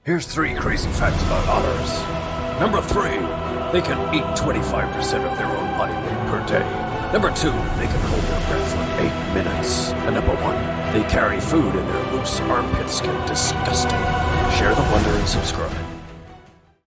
Here's 3 crazy facts about otters. Number 3, they can eat 25% of their own body weight per day. Number 2, they can hold their breath for 8 minutes. And number 1, they carry food in their loose armpit skin. Disgusting. Share the wonder and subscribe.